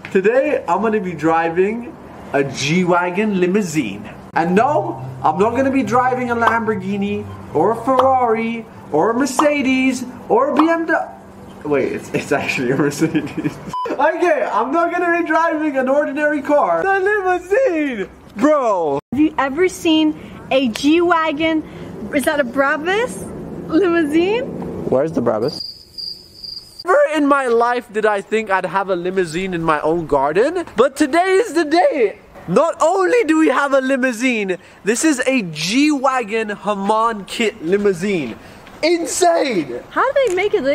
Today, I'm gonna be driving a G-Wagen limousine. And no, I'm not gonna be driving a Lamborghini, or a Ferrari, or a Mercedes, or a BMW. Wait, it's actually a Mercedes. Okay, I'm not gonna be driving an ordinary car. The limousine! Bro! Have you ever seen a G-Wagen? Is that a Brabus limousine? Where's the Brabus? Never in my life did I think I'd have a limousine in my own garden, but today is the day. Not only do we have a limousine, this is a G-Wagen Haman kit limousine. Insane! How do they make it?